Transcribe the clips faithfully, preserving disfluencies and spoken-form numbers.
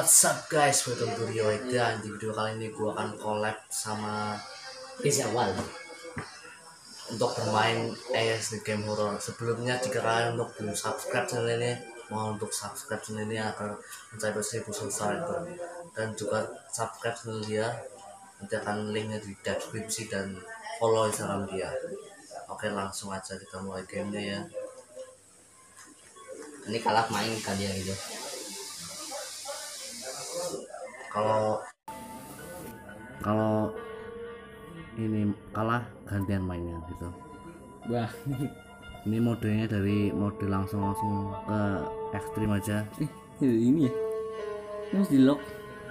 What's up guys, welcome to Rio Eda. Di video kali ini gue akan collab sama Riz Awal untuk bermain A S di game horror. Sebelumnya jika kalian untuk belum subscribe channel ini, mohon untuk subscribe channel ini agar mencapai seribu subscriber, dan juga subscribe channel dia. Nanti akan linknya di deskripsi dan follow Instagram dia. Oke, langsung aja kita mulai gamenya ya. Ini kalah main kalian gitu. Kalau kalau ini kalah gantian mainnya gitu. Wah, ini modenya dari mode langsung langsung ke ekstrim aja. eh, ini ya. Terus di lock.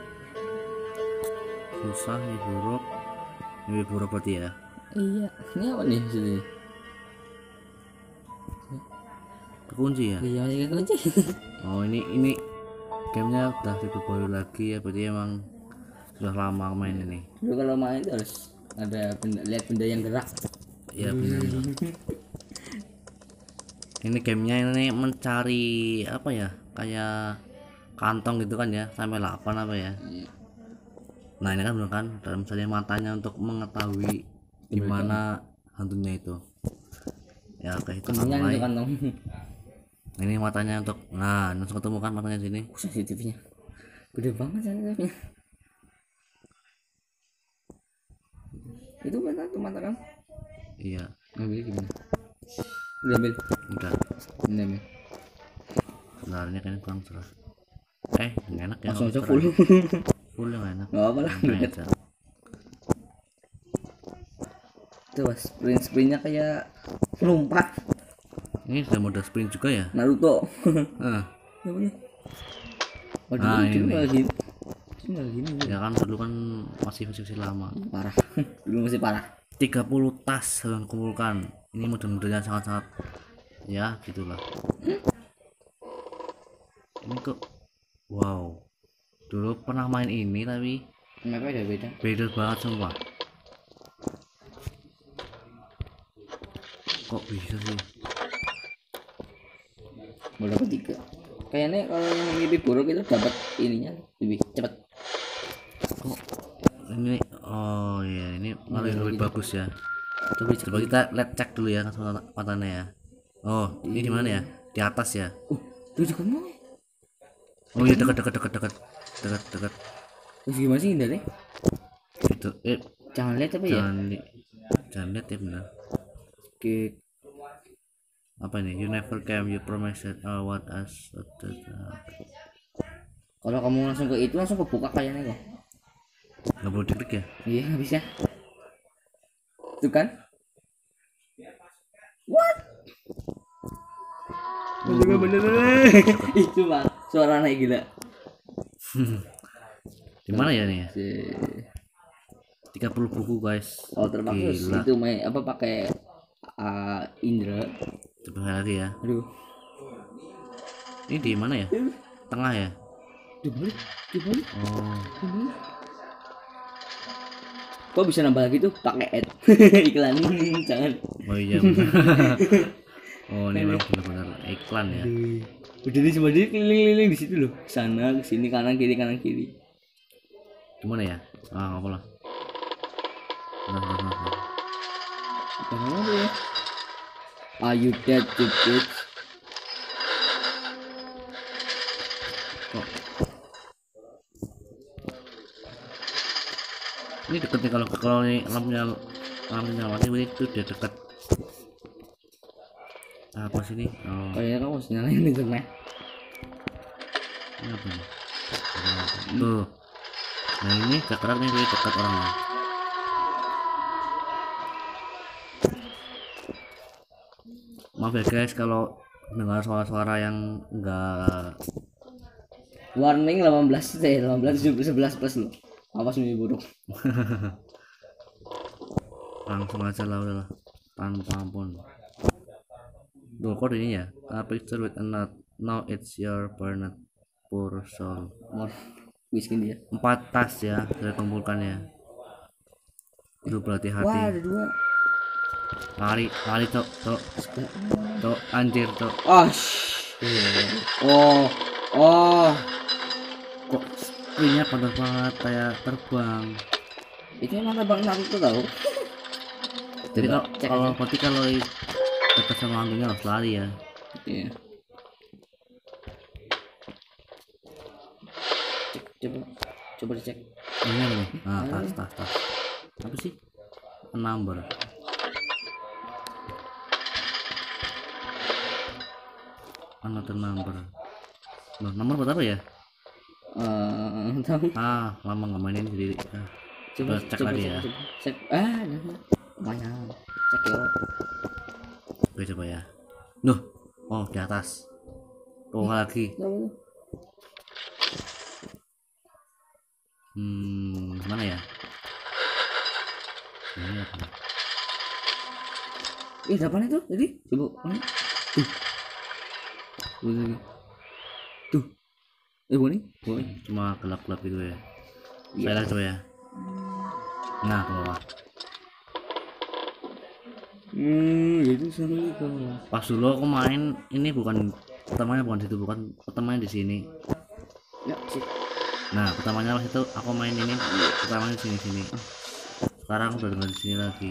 Susah nih, buruk. Ini buruk berarti ya. Iya. Ini apa nih sini? Kekunci ya. Iya, masih kunci. Oh, ini ini gamenya udah diperbarui lagi ya, berarti emang sudah lama main ini. Dulu kalau main itu harus ada benda, lihat benda yang gerak. Iya benar. Ini gamenya ini mencari apa ya, kayak kantong gitu kan ya, sampai delapan apa ya. Iya. Nah ini kan bener kan, dalam misalnya matanya untuk mengetahui di mana hantunya itu. Ya kayak itu kan Kantongnya mulai. itu kantong. Ini matanya untuk, nah langsung ketemu kan matanya sini. C C T V-nya. Gede banget C C T V-nya. Itu mana tuh mata kan? Iya. Ngambil gimana? Udah ambil. Udah. Ini ambil. Sebenarnya kan kurang cerah. Eh, nggak enak ya. Langsung aja kalau full. cerah. Full yang enak. Enggak apa lah. Santai aja. Tuh, sprint sprintnya kayak lompat. Ini sudah mode sprint juga ya. Naruto. Nah, Namanya. Waduh, Nah, itu ini. malah gini. Itu malah gini. ya kan dulu kan masih versi lama. Parah. Dulu masih parah. tiga puluh tas yang kumpulkan. Ini mode-modenya sangat-sangat ya gitulah. Ini kok wow. Dulu pernah main ini tapi Mapnya udah beda. beda banget sumpah. Kok bisa sih? Mau dapat tiga. Kayaknya kalau yang mimpi buruk itu dapat ininya lebih cepat. Kok ini oh iya ini malah Iya, lebih gitu. bagus ya. Coba Coba kita lihat cek dulu ya mata- matanya ya. Oh, ini di mana ya? Di atas ya. Uh, itu juga mau. Oh iya, dekat dekat dekat dekat dekat dekat. Terus gimana sih hindari? Itu eh Jangan lihat apa ya? jangan li jangan lihat ya benar. Oke. Apa ini? You never came, you promised that I want us. Kalau kamu langsung ke itu langsung kebuka kayaknya kok. Nggak boleh diklik ya? Iya, nggak bisa. Itu kan? What? Bener bener. Itu mah suara naik gila. Di mana ya nih ya? Si- tiga puluh buku guys. Oh terbagus Gila. itu main apa pakai uh, Indra. Coba lagi ya. Aduh. Ini di mana ya? Tengah ya? Dibalik, dibalik, Oh, dibalik. Kok bisa nambah lagi tuh pakai ad iklan jangan. oh iya benar. Oh ini memang benar-benar iklan ya. Aduh. Udah di cuma dia keliling-keliling di situ loh. Sana ke sini kanan kiri kanan kiri. Gimana ya? Ah nggak apa lah. Nah, nah, nah, nah. Apa ya? Are you dead to bitch? Kok? Ini deket nih, kalau kalau ini lampunya lampunya mati itu dia deket. Apa sini? Oh, Kayaknya kamu harus nyalain itu meh. ini apa nih? Tuh. Nah ini gerak nih, dia dekat orangnya. Maaf ya guys kalau dengar suara-suara yang enggak. Warning delapan belas deh, delapan belas sebelas plus lo. Awas mimpi buruk. Langsung aja lah udahlah tanpa ampun. Duh kok ini ya, a picture with a note, now it's your burned poor soul. Mor, miskin dia. Empat tas ya saya kumpulkan ya. Itu berhati-hati. Wah ada dua. Lari lari cok cok cok anjir cok. Oh, sh- oh, oh, kok sprintnya padat banget kayak terbang. Itu emang terbang Naruto tau. Jadi Coba kalau cek kalau aja. berarti kalau dekat sama hantunya harus lari ya. Iya. Cek, coba coba dicek. Ini apa nih? Nah, Ayo. tas tas tas. Apa sih? Number. Another number. Loh, nomor buat apa ya? Eh, tahu. Ah, lama nggak mainin jadi. Ah, Coba coba cek coba lagi cek, ya. coba. Cek. Ah, nah, nah. Lumayan. Cek yo. Oke coba ya. Duh, oh di atas. Oh lagi. Tahu. Hmm, mana ya? Ini apa? Ih, apaan itu? Jadi, coba. Mana? Tuh. Tuh. Tuh. Tuh. Eh, boleh? Boleh. Cuma gelap-gelap gitu ya. Iya. Saya lihat coba ya. Nah, ke bawah. Hmm, itu sama itu. Pas dulu aku main ini bukan pertamanya bukan situ, bukan pertamanya di sini. Ya, sih. Nah, pertamanya pas itu aku main ini pertamanya di sini sini. Sekarang udah dengan di sini lagi.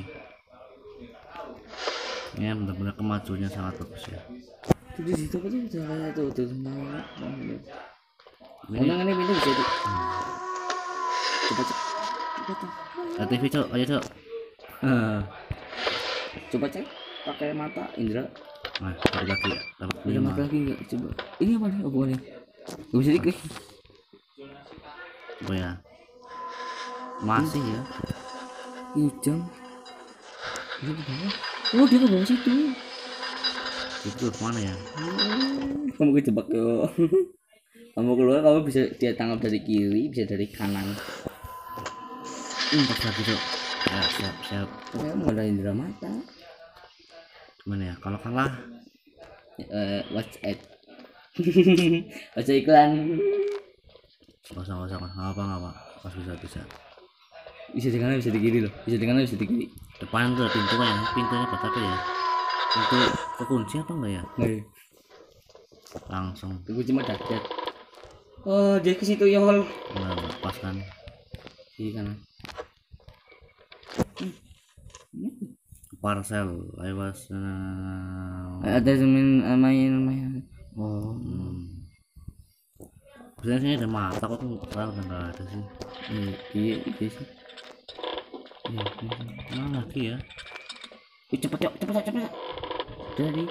Ini benar-benar kemajuannya sangat bagus ya. Tuh di situ apa tuh? Caranya tuh tuh. Nah, Ini Unang ini pintu bisa tuh. Coba cek. Coba cek. ada T V cok, ayo cok. Coba cek pakai mata Indra. Nah, satu lagi ya, dapat Ada lima. mata lagi enggak? Coba. Ini apa nih? Oh, bukan nih. Gak bisa diklik. Coba ya. Masih ya. Ujang. Dia ke bawah. Oh, dia ke bawah situ. Itu mana ya? Hmm, kamu kejebak yo. Kamu keluar, kamu bisa dia tangkap dari kiri, bisa dari kanan. Hmm, pas lagi cok. Ya, siap siap. Tapi kamu ada indera mata. Gimana ya? Kalau kalah, Eh, watch it. Baca iklan. nggak usah nggak usah nggak apa nggak apa. Pas bisa bisa. Bisa di kanan, bisa di kiri loh. Bisa di kanan, bisa di kiri. Depan tuh ada pintu kan ya? Pintunya buat apa ya? Pintu kekunci apa enggak ya? Nah, Langsung. tunggu cuma dadet. Oh, dia ke situ yol. Benar benar, pas kan? Di kanan. Parcel, I was. Uh, Ada temen eh, main main. oh. Hmm. Biasanya sini ada mata kok tuh sekarang udah nggak ada sih. Iya, iya, iya sih. Iya, mana lagi ya? Ih, cepet yuk, cepet cepet. Cepet. Jadi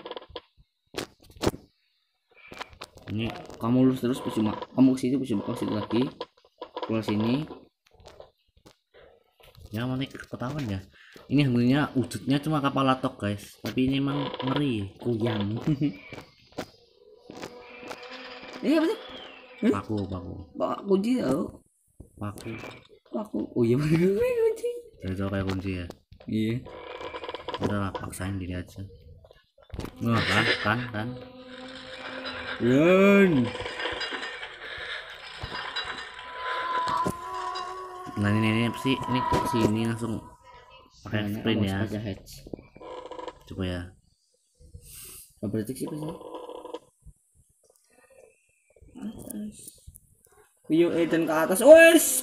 Ini kamu lurus terus percuma. Kamu ke situ percuma, kamu situ lagi. Keluar sini. ya mana ketahuan ya? Ini sebenarnya wujudnya cuma kapal latok guys, tapi ini emang ngeri. Kuyang. Iya betul. Paku paku Bawa kunci tau. paku. Aku. Oh iya bener kunci. Dari itu kayak kunci ya. Iya. Udahlah paksain diri aja. Nah, kan kan kan. Run. Nah ini ini apa sih? Ini ke sini langsung pakai sprint ya. Aja hatch. Coba ya. Berapa detik sih biasanya? Atas. Yo Eden ke atas. Wes.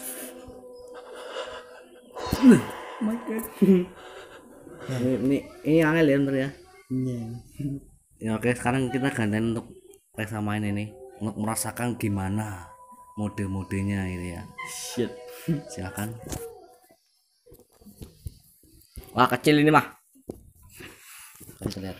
My God. Ini ini, ini angel ya ntar ya. Iya. Ya oke sekarang kita gantian untuk tes samain ini untuk merasakan gimana mode-modenya ini ya. Shit. Silakan. Wah kecil ini mah. Kita lihat.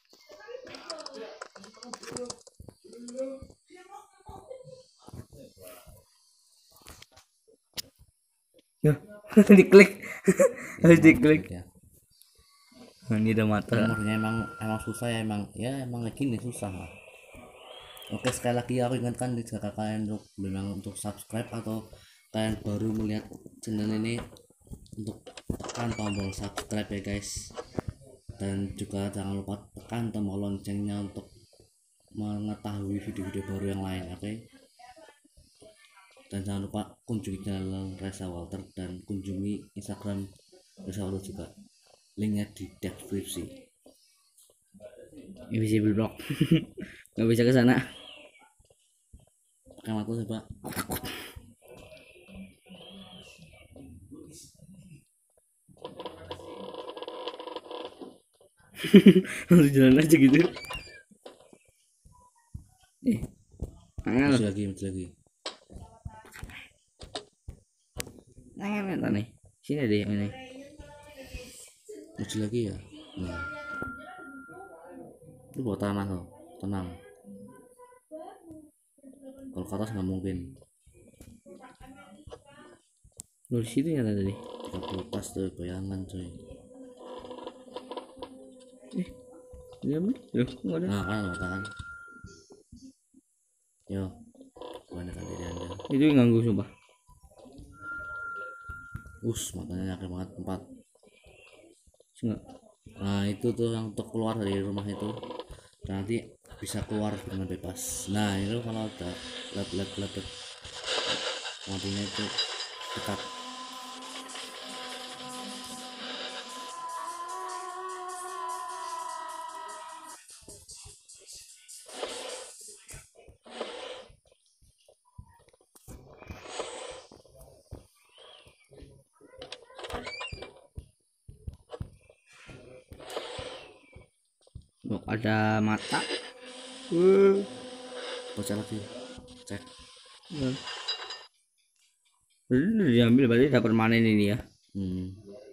Ya, diklik. Harus diklik. Ya. Ini ada mata. Umurnya emang emang susah ya emang ya emang lagi nih susah lah. Oke sekali lagi aku ingatkan jika kalian untuk memang untuk subscribe atau kalian baru melihat channel ini untuk tekan tombol subscribe ya guys, dan juga jangan lupa tekan tombol loncengnya untuk mengetahui video-video baru yang lain. Oke, dan jangan lupa kunjungi channel Reza Walter dan kunjungi Instagram Reza Walter juga, linknya di deskripsi. Invisible block. Nggak bisa ke sana. pakai mata coba. Harus jalan aja gitu. Eh, Maju tangan, lagi, maju lagi. tangan mana nih? Sini deh yang ini. Maju lagi ya. Nah. Lu bawa tanah loh, tenang. Kalau ke atas nggak mungkin. Lu di situ ya tadi. tiga puluh tas tuh bayangan coy. Iya nih, loh, nggak ada. Nah kan mata kan. Yo, banyak kali dia anda. Itu yang ganggu sumpah. Us, matanya yakin banget empat. Enggak. Nah itu tuh yang untuk keluar dari rumah itu. Dan nanti bisa keluar dengan bebas. Nah itu kalau ada led led led lampunya itu dekat. Loh, ada mata. Uh. Baca lagi, cek. Ya. Berarti udah diambil, berarti dapat permanen ini ya. Hmm.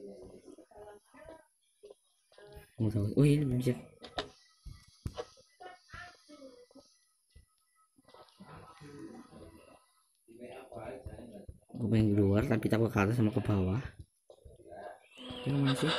Nggak tahu. Oh ini bisa. Gue pengen keluar tapi takut ke atas sama ke bawah. Yang mana sih?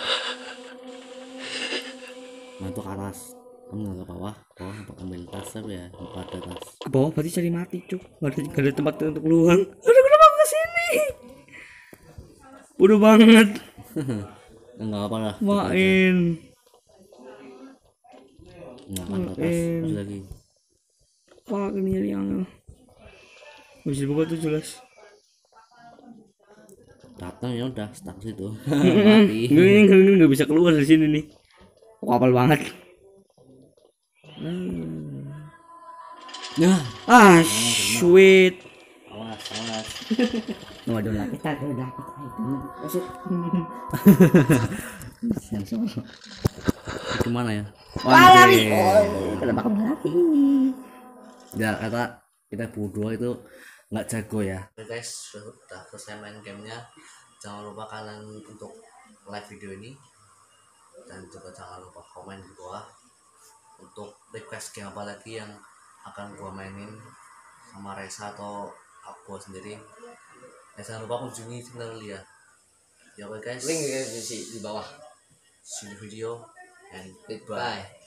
Nah itu ke atas. Kamu nggak ke bawah, bawah untuk ambil tas apa ya? Lupa ada tas. Ke bawah berarti cari mati cuk. Gak ada, gak ada tempat untuk keluar. Aduh kenapa ke sini? Bodoh banget. Enggak apa lah. Main. Nah kan ke atas, masuk lagi. Wah ini yang bisa buka tuh jelas. Datang ya udah stuck situ. Mati. Gue ini nggak bisa keluar dari sini nih. Kapal banget. Hmm. Nah, Ah, sweet. awas, awas. Waduh lah kita udah kita itu masuk. Gimana ya? Lari. Kenapa kamu lari? Ya kata kita berdua itu nggak jago ya. Oke guys, sudah selesai main gamenya. Jangan lupa kalian untuk like video ini dan juga jangan lupa komen di bawah untuk request game apa lagi yang akan gua mainin sama Reza atau aku sendiri. Dan jangan lupa kunjungi channel dia. Ya oke guys, Link di, di bawah. see you video and Goodbye.